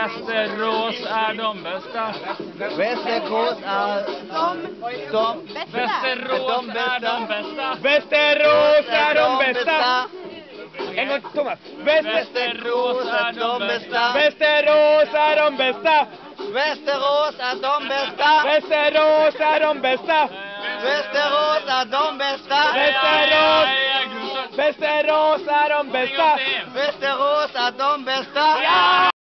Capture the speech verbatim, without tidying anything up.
Västerås är de bästa. Västerås är de Västerås är de bästa. Västerås är de bästa. En gång, Thomas. Västerås är de bästa. Västerås är de bästa. Västerås är de bästa. Västerås är de bästa. Västerås är de bästa. Västerås. Västerås är de bästa. Västerås är de bästa.